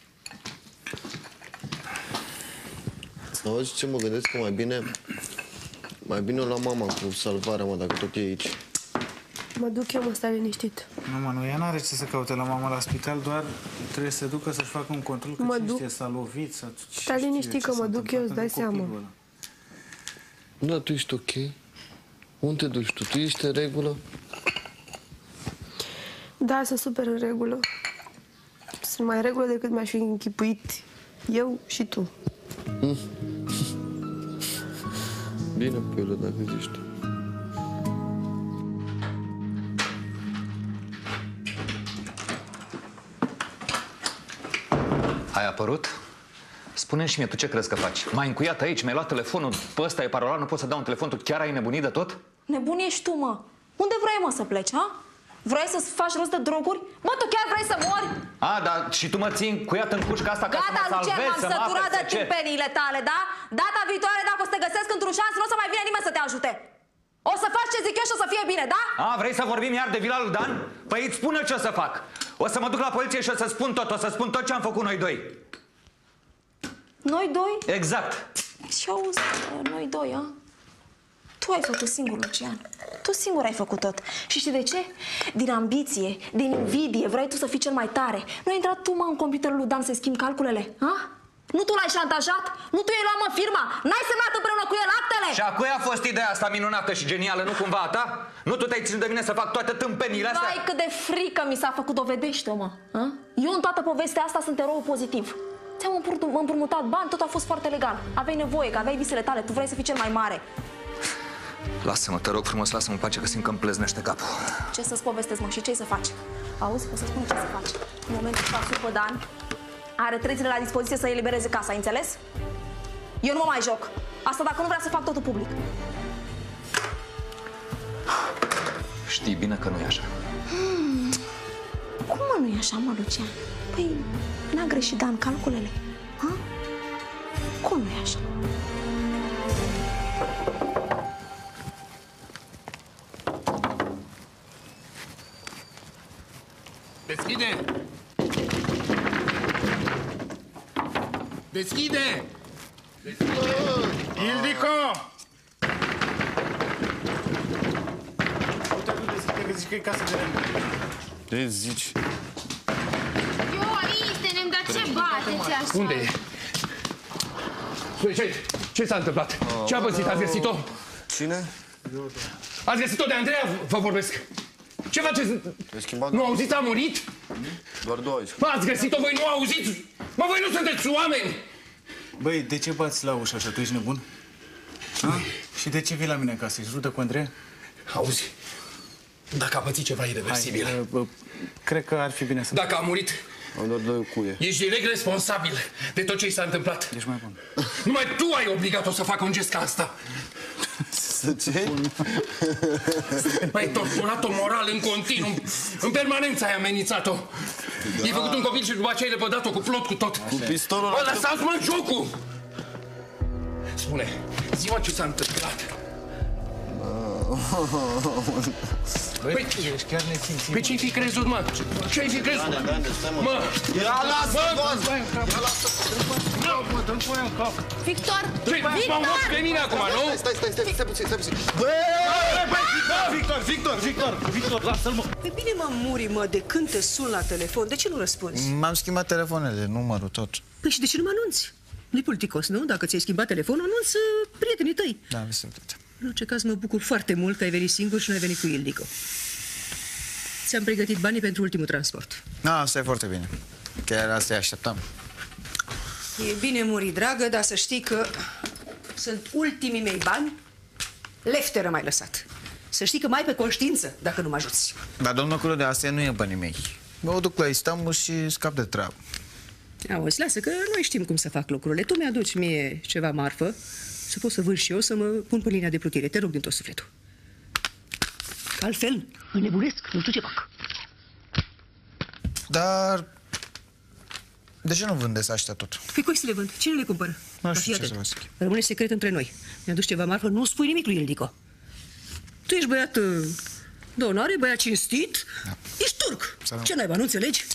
Auzi ce mă gândesc? Că mai bine... Mai bine o la mama cu salvarea, mă, dacă tot e aici. Mă duc eu, mă, stai liniștit. Nu, mă, nu, ea n-are ce să caute la mama la spital, doar trebuie să se ducă să-și facă un control, că mă cine duc. știe, s-a lovit, sau... Stai liniștit că mă duc eu, îți dai seama. Nu, dar tu ești ok? Unde te duci tu? Tu ești în regulă? Da, sunt super în regulă. Sunt mai în regulă decât mi-aș fi închipuit eu și tu. Mm. Bine, Păiulă, dacă zici tu. Ai apărut? Spune-mi și mie, tu ce crezi că faci? M-ai încuiat aici, mi-ai luat telefonul, pe ăsta e parolar, nu pot să dau un telefon, tu chiar ai nebunit de tot? Nebun ești tu, mă. Unde vrei, mă, să pleci, ha? Vrei să faci rost de droguri? Mă, tu chiar vrei să mori? A, dar și tu mă ții încuiat în cușca asta ca să mă salvezi, să mă săturat de aperi, ce? tâmpeniile tale, da? Data viitoare, dacă o să te găsesc într-un șans, nu o să mai vine nimeni să te ajute. O să faci ce zic eu și o să fie bine, da? A, vrei să vorbim iar de vila lui Dan? Păi îți spune ce o să fac. O să mă duc la poliție și o să spun tot, o să spun tot ce am făcut noi doi. Noi doi? Exact. Și auzi, noi doi, a? Tu ai făcut singur, Lucian. Tu singur ai făcut tot. Și știi de ce? Din ambiție, din invidie, vrei tu să fii cel mai tare. Nu ai intrat tu, mă, în computerul lui Dan să-i schimbi calculele, ha? Nu tu l-ai șantajat? Nu tu i-ai luat, mă, firma? N-ai semnat împreună cu el actele? Și a cui a fost ideea asta minunată și genială, nu cumva a ta? Nu tu te-ai ținut de mine să fac toate tâmpenile astea? Vai, cât de frică mi s-a făcut, dovedește-o, mă. Ha? Eu în toată povestea asta sunt erou pozitiv. Ți-am împrumutat bani, tot a fost foarte legal. Aveai nevoie, că aveai visele tale, tu vrei să fii cel mai mare. Lasă-mă, te rog frumos, lasă-mă în pace că simt că îmi pleznește capul. Ce să-ți povestesc, mă, și ce să faci? Auzi, o să spun ce să faci. În momentul ăsta, supă Dan are trei zile la dispoziție să elibereze casa, ai înțeles? Eu nu mă mai joc. Asta dacă nu vrea să fac totul public. Știi bine că nu e așa. Hmm. Cum mă nu e așa, mă, Lucian? Păi, n-a greșit Dan calculele, ha? Cum nu e așa? Deschide! Deschide! Deschide! Ildico! Uite, nu deschide, că zici că e casă de rând. Ce zici? Eu aici tenem, dar ce bateți așa? Unde e? Spune, ce, ce s-a întâmplat? Ce a pățit? Ați găsit-o? Cine? Ați găsit-o de Andreea? Vă vorbesc. Ce faceți? Nu auziți? A murit? Doar doi. Ați găsit-o? Voi nu auziți? Mă, voi nu sunteți oameni! Băi, de ce bați la ușă așa? Tu ești nebun? Ha? Și de ce vii la mine acasă? Ești rudă cu Andreea? Auzi, dacă a pățit ceva irreversibil... Hai, bă, cred că ar fi bine să... Dacă a murit, am doar doi cuie. ești direct responsabil de tot ce i s-a întâmplat. Ești mai bun. Numai tu ai obligat-o să facă un gest ca asta. Să ce? Ai torturat-o moral în continuu. În permanență ai amenințat-o. Da. Ai făcut un copil și după aceea ai lepădat-o cu plot, cu tot. Cu pistolul... Bă, lăsați-mă jocul! Spune, zi-mă ce s-a întâmplat. Băi, ești chiar nesimțit. Pe ce-ai fi crezut, mă? Ce-ai fi crezut? Dane, Dane, stai, mă. Mă! Ia, lasă, Doamne! Ia lasă! Mă, dă-mi foaia în cap! Victor! M-am luat pe mine acum, nu? Stai, stai, stai, stai puțin, stai puțin. Băi! Victor, Victor, Victor, Victor, lasă-l, mă! Pe bine, mă, muri, mă, de când te sun la telefon, de ce nu răspunzi? M-am schimbat telefoanele, numărul, tot. Păi și de ce nu mă anunți? Nu-i politicos, nu? Dacă ți-ai schimbat telefonul, anunț prietenii tăi. Da, mi se întâmplă. În orice caz, mă bucur foarte mult că ai venit singur și nu ai venit cu Ildico. Ți-am pregătit banii pentru ultimul transport. Da, asta e foarte bine. Chiar asta așteptam. E bine, muri, dragă, dar să știi că sunt ultimii mei bani. Lefteră m-ai lăsat. Să știi că mai pe conștiință dacă nu mă ajuți. Dar, domnul Crude, astea nu e banii mei. Mă duc la Istanbul și scap de treabă. Auzi, lasă că noi știm cum să fac lucrurile. Tu mi-aduci mie ceva marfă, să pot să vând și eu, să mă pun pe linia de plutire. Te rog din tot sufletul. Că altfel, înnebunesc, nu știu ce fac. Dar... de ce nu vândeți astea tot? Păi coi să le vând? Cine le cumpără? Nu știu ce să vă zic. Rămâne secret între noi. Mi-aduci ceva marfă, nu spui nimic lui Ildico. Tu ești băiat uh, de onoare, băiat cinstit, da. Ești turc. Salam. Ce naiba, nu înțelegi?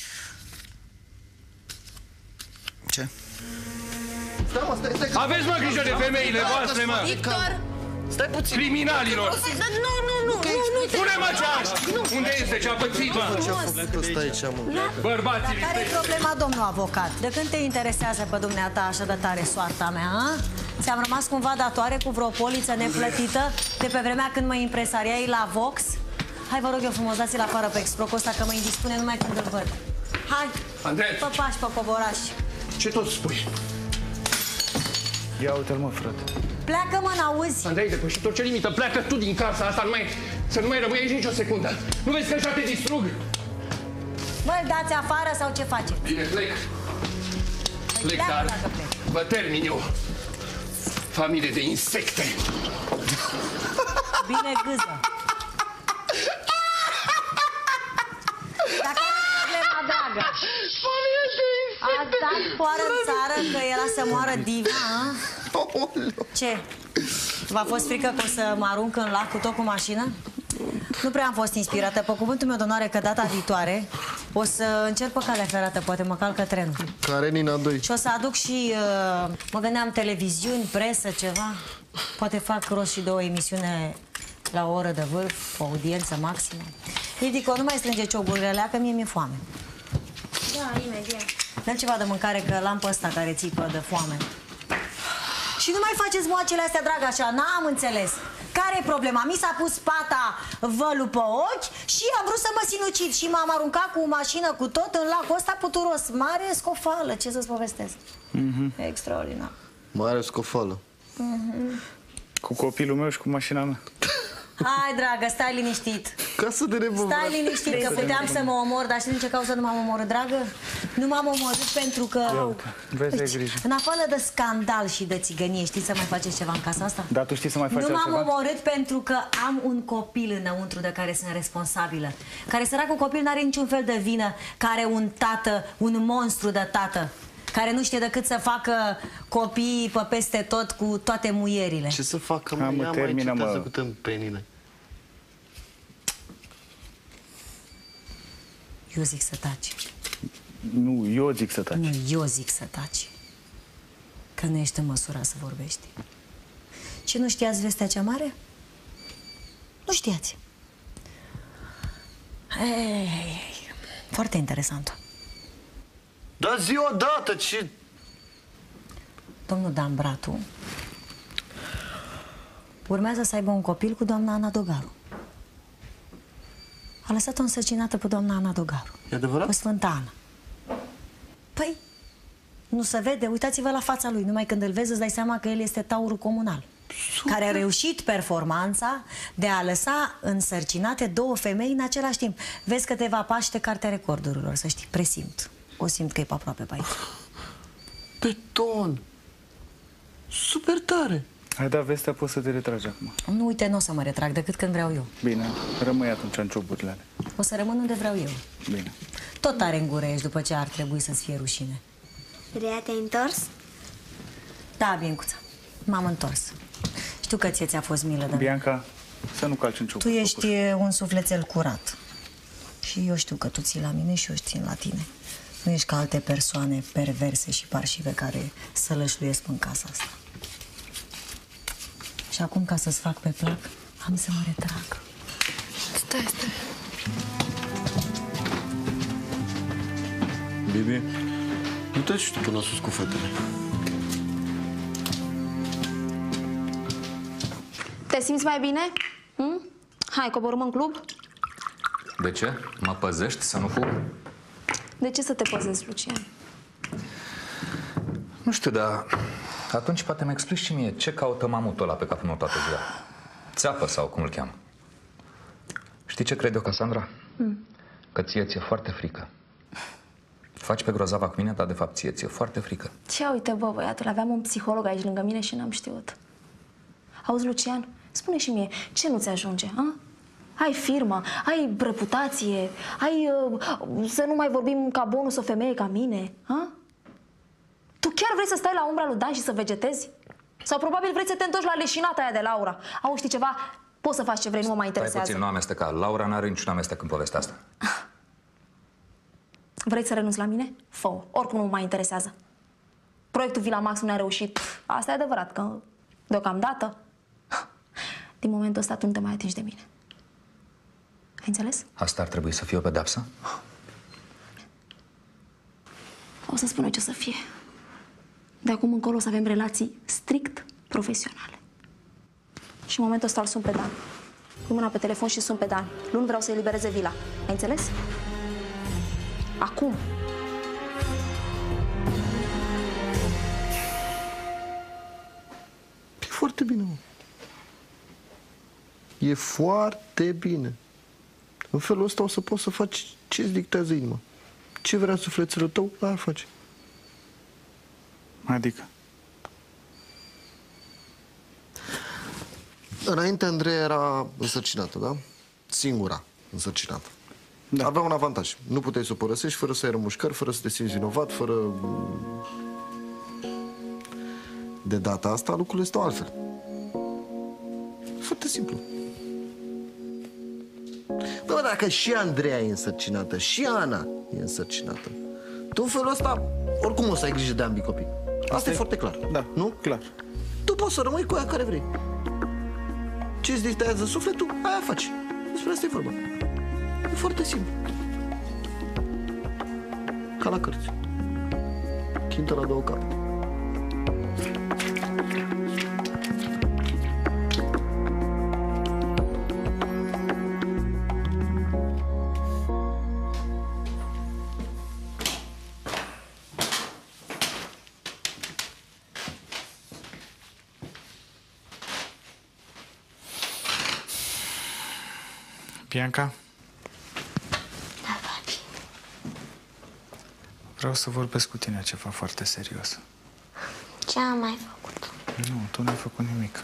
Ce? Stai, mă, stai, stai, aveți, mă, grijă de femeile voastre, mă! Victor! Stai puțin! Criminalilor! Nu, nu, nu, nu, nu! Spune-mă ce Unde este ce a pățit, mă? Ce a făcut ăsta aici, mă? Bărbații! Care e problema, domnul avocat? De când te interesează pe dumneata așa de tare soarta mea, a? Ți-am rămas cumva datoare cu vreo poliță neplătită de pe vremea când mă impresariai la Vox? Hai, vă rog eu frumos, dați-l afară pe exprocul ăsta, că mă indispune numai când îl văd. Hai, Andrei! păpași, pe coborași. Ce tot spui? Ia uite-l, mă, frate. Pleacă, mă, n-auzi? Andrei, depășit orice limită, pleacă tu din casa asta, nu mai, să nu mai rămâi aici nicio secundă. Nu vezi că așa te distrug? Bă, îl dați afară sau ce face? Bine, plec. Plec, Pleacă dar dacă pleci. vă termin eu. Familie de insecte. Bine, gâză. Dacă e problema, dragă. Ați dat poară în țară că era să moară diva, a? Ce? V-a fost frică că o să mă arunc în lac cu tot cu mașină? Nu prea am fost inspirată. Pe cuvântul meu de onoare că data viitoare o să încerc pe calea ferată, poate mă calcă trenul. Karenina doi. Și o să aduc și, uh, mă gândeam, televiziuni, presă, ceva. Poate fac rost și de o emisiune la o oră de vârf, o audiență maximă. Ridico, nu mai strânge ciogurile alea, că mie mi-e foame. Da, imediat. Dă-mi ceva de mâncare, că l-am pe ăsta care țipă de foame. Și nu mai faceți moacele astea, dragă, așa, n-am înțeles. Care-i problema? Mi s-a pus pata vălul pe ochi și am vrut să mă sinucid și m-am aruncat cu mașină cu tot în lacul ăsta puturos. Mare scofală, ce să-ți povestesc. Mm-hmm. Extraordinar. Mare scofală. Mm-hmm. Cu copilul meu și cu mașina mea. Hai, dragă, stai liniștit. Casă de nebun. Stai liniștit, că puteam să mă omor, dar știi din ce cauză nu m-am omorât, dragă? Nu m-am omorât pentru că... Vezi, grijă. În afară de scandal și de țigănie, știți să mai faceți ceva în casa asta? Da, tu știi să mai faci Nu m-am altceva? omorât pentru că am un copil înăuntru de care sunt responsabilă. Care, săracul copil, n-are niciun fel de vină, care un tată, un monstru de tată, care nu știe decât să facă copii pe peste tot cu toate muierile. Ce să facă, mă? Am, Ia mai termină, mă. să cutăm penile. Eu zic să taci. Nu, eu zic să taci. Nu, eu zic să taci. Că nu ești în măsura să vorbești. Ce, nu știați vestea cea mare? Nu știați. Ei, foarte interesant. Da, zi odată, ce... Domnul Dan Bratu urmează să aibă un copil cu doamna Ana Dogaru. A lăsat-o însărcinată pe doamna Ana Dogaru. E adevărat? Pe Sfânta Ana. Păi, nu se vede, uitați-vă la fața lui. Numai când îl vezi îți dai seama că el este taurul comunal. Super. Care a reușit performanța de a lăsa însărcinate două femei în același timp. Vezi că te va paște cartea recordurilor, să știi, presimt. O simt că e pe aproape pe aici. Beton! Super tare! Hai, da, vestea, poți să te retragi acum. Nu, uite, nu o să mă retrag decât când vreau eu. Bine, rămâi atunci în cioburile alea. O să rămân unde vreau eu. Bine. Tot tare în gură ești după ce ar trebui să-ți fie rușine. Rea, te-ai întors? Da, Biancuța, m-am întors. Știu că ție ți-a fost milă de mine. Bianca, să nu calci în Tu cioburi. ești un sufletel curat. Și eu știu că tu ții la mine și eu țin la tine. Nu ești ca alte persoane perverse și parșive care sălășluiesc în casa asta. Și acum, ca să-ți fac pe plac, am să mă retrag. Stai, stai. Bibi, nu te și tu până sus cu fetele. Te simți mai bine? Hm? Hai, coborâm în club? De ce? Mă păzești să nu fug? De ce să te păzezi, Lucian? Nu știu, dar atunci poate mi explici și mie ce caută mamutul ăla pe capul meu toată ziua. Țeapă sau cum îl cheamă. Știi ce cred eu, Cassandra? Mm. Că ție ți-e foarte frică. Faci pe grozava cu mine, dar de fapt ție ți-e foarte frică. Ce, uite, bă, băiatul, aveam un psiholog aici lângă mine și n-am știut. Auzi, Lucian, spune și mie, ce nu-ți ajunge, a? Ai firmă, ai reputație, ai uh, să nu mai vorbim ca bonus o femeie ca mine, a? Tu chiar vrei să stai la umbra lui Dan și să vegetezi? Sau probabil vrei să te întorci la leșinata aia de Laura. Auzi, știi ceva? Poți să faci ce vrei, nu mă mai interesează. Stai puțin, nu amesteca. Laura n-are niciun amestec în povestea asta. Vrei să renunți la mine? Fă-o. Oricum nu mă mai interesează. Proiectul Vila Max nu a reușit. Asta e adevărat, că deocamdată, din momentul ăsta tu nu te mai atingi de mine. Ai înțeles? Asta ar trebui să fie o pedeapsă? O să spun eu ce o să fie. De acum încolo o să avem relații strict profesionale. Și în momentul ăsta îl sun pe Dan. Pun mâna pe telefon și sun pe Dan. Luni vreau să elibereze vila. Ai înțeles? Acum. E foarte bine, mă. E foarte bine. În felul ăsta o să poți să faci ce-ți dictează inima. Ce vrea sufletul tău, aia face. Adică? Înainte, Andreea era însărcinată, da? Singura însărcinată. Da. Avea un avantaj. Nu puteai să o părăsești fără să ai rămușcări, fără să te simți vinovat, fără... De data asta, lucrurile stau altfel. Foarte simplu. dacă și Andreea e însărcinată, și Ana e însărcinată, tu în felul ăsta, oricum o să ai grijă de ambii copii. Asta, Asta e, e foarte clar. Da, nu? Clar. Tu poți să rămâi cu aia care vrei. Ce-ți dictează sufletul, aia faci. Despre asta e vorba. E foarte simplu. Ca la cărți. Chintă la două capete. Bianca? Da, papi. Vreau să vorbesc cu tine ceva foarte serios. Ce am mai făcut? Nu, tu n-ai făcut nimic.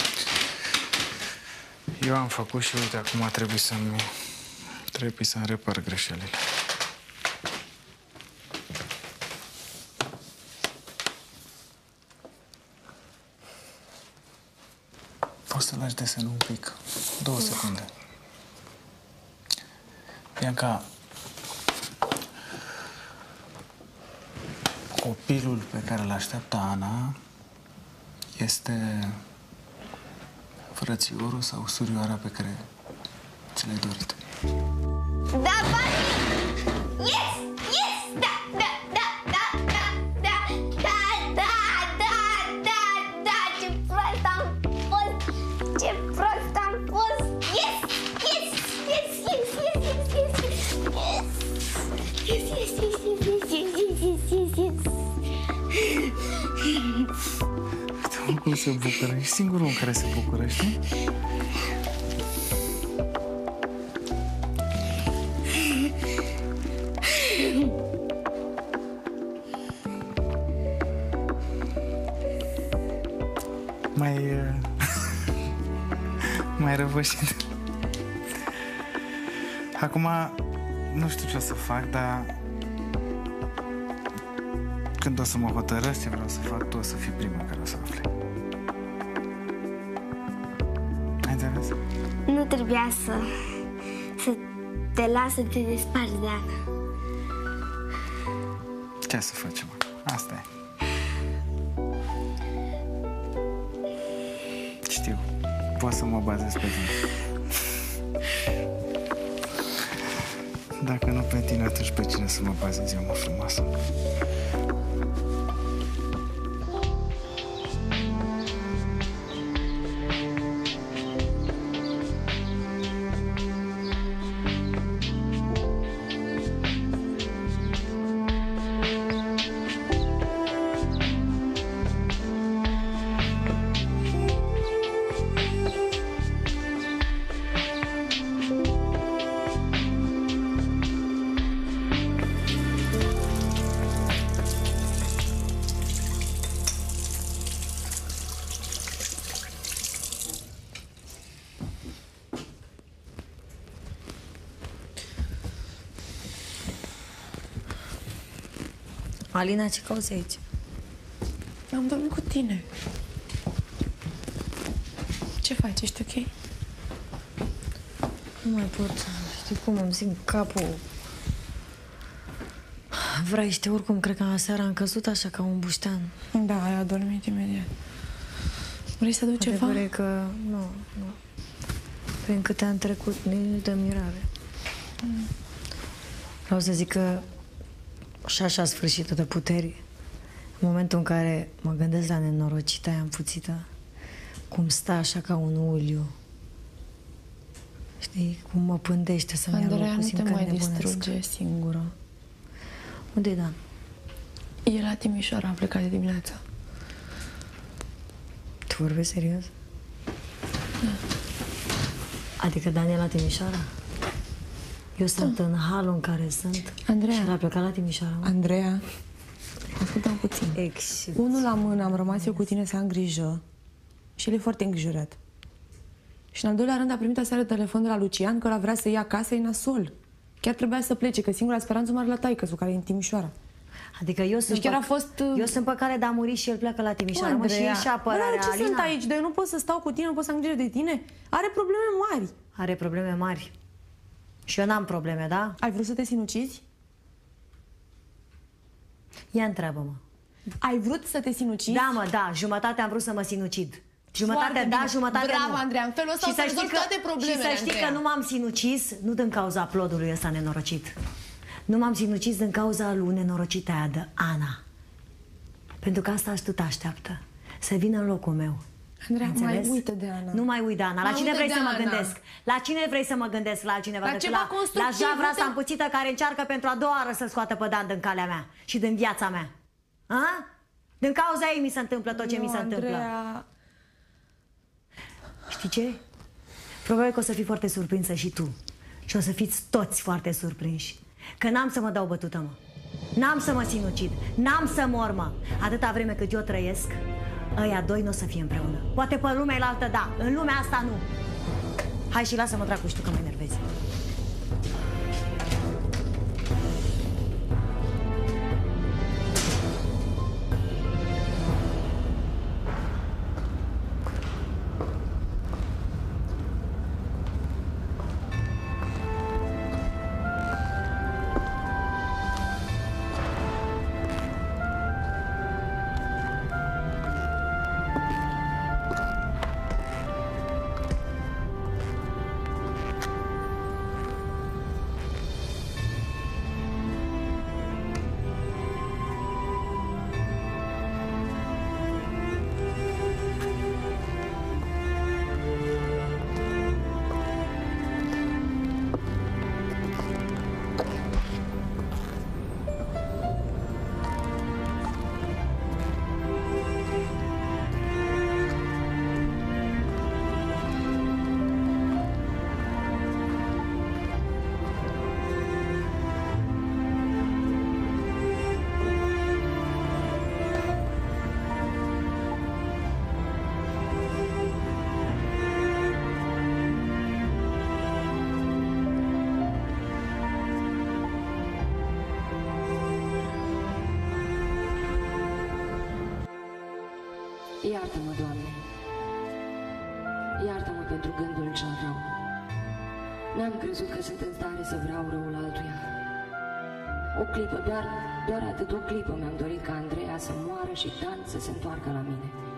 Eu am făcut și uite, acum trebuie să-mi... trebuie să-mi repar greșelile. Poți să lași desenul un pic? Două da. secunde. Bianca, copilul pe care îl așteaptă Ana este frățiorul sau surioara pe care ți l-ai dorit. Da, papi! Yes! Yes! Da, da, da, da, da, da, da, da, da, da, da, ce prost am fost! Ce prost am fost! Yes! Yes! Yes! Yes! Yes! Yes! Yes! Yes! Yes! Yes! Yes! Yes! Yes! Yes! Yes! Uite, cum se bucură. Ești singurul om care se bucură, știi? Mai... mai răvășit. Acum, nu știu ce o să fac, dar... când o să mă hotărăsc ce vreau să fac, tu o să fii prima care o să afle. Ai înțeles? Nu trebuia să... să te las să te desparți de Ana. Ce să facem? Asta e. Știu. Poți să mă bazez pe tine. Dacă nu pe tine, atunci pe cine să mă bazez eu, mă, frumoasă? Alina, ce cauți aici? Am dormit cu tine. Ce faci? Ești ok? Nu mai pot. Știi cum îmi simt capul. Vrei, știi, oricum, cred că aseară am căzut așa ca un buștean. Da, ai adormit imediat. Vrei să aduc ceva? Adevărul e că nu, nu. Prin câte am trecut, nici de mirare. Mm. Vreau să zic că și așa sfârșitul de puterii. În momentul în care mă gândesc la nenorocita aia împuțită, cum stă așa ca un uliu. Știi? Cum mă pândește să-mi ia locul, Andreea, nu simt te că mai nebunesc. distruge singură. Unde-i Dan? E la Timișoara, am plecat de dimineața. Tu vorbești serios? Da. Adică Dan e la Timișoara? Eu sunt da. în halul în care sunt. Andreea. Și l-a plecat la Timișoara. Mă? Andreea, ascultă-mă puțin. Excit. Unul la mână, am rămas eu cu tine să am grijă. Și el e foarte îngrijorat. Și în al doilea rând a primit aseară telefon de la Lucian că ăla vrea să ia acasă, e nasol. Chiar trebuia să plece, că singura speranță mare la taică-su, care e în Timișoara. Adică eu sunt, deci chiar a fost... eu sunt pe care de a muri și el pleacă la Timișoara. Mă, și e și apărarea, Bă, ce Alina? sunt aici? Dar eu nu pot să stau cu tine, nu pot să am grijă de tine. Are probleme mari. Are probleme mari. Și eu n-am probleme, da? Ai vrut să te sinucizi? Ia întreabă-mă. Ai vrut să te sinucizi? Da, mă, da, jumătate am vrut să mă sinucid. Jumătate Foarte da, bine. jumătate Bravo, nu. Andreea, în felul ăsta Și o să să știi rezolvi că- toate problemele, Și să știi Andreea. că nu m-am sinucis, nu din cauza aplodului ăsta nenorocit. Nu m-am sinucis din cauza lui nenorocită aia de Ana. Pentru că asta tot așteaptă. Să vină în locul meu. Andreea, mai Înțeles? uită de Ana. Nu mai uit de Ana. La Mai cine uită vrei de să mă Ana. gândesc? La cine vrei să mă gândesc? La altcineva La decât ceva la, la constructiv, javra asta uite. împuțită care încearcă pentru a doua oară să scoată pe Dan din calea mea și din viața mea. A? Din cauza ei mi se întâmplă tot ce Nu, mi se întâmplă. Andreea... Știi ce? Probabil că o să fii foarte surprinsă și tu. Și o să fiți toți foarte surprinși. Că n-am să mă dau bătută, mă. N-am să mă sinucid. N-am să mor, mă. Atâta vreme cât eu trăiesc, ăia doi nu o să fie împreună. Poate pe lumea elaltă, da. În lumea asta, nu. Hai și lasă-mă, dracu, și tu că mă enervezi. Iartă-mă, Doamne, iartă-mă pentru gândul cel rău. N-am crezut că sunt în stare să vreau răul altuia. O clipă, doar, doar atât o clipă mi-am dorit ca Andreea să moară și Dan să se întoarcă la mine.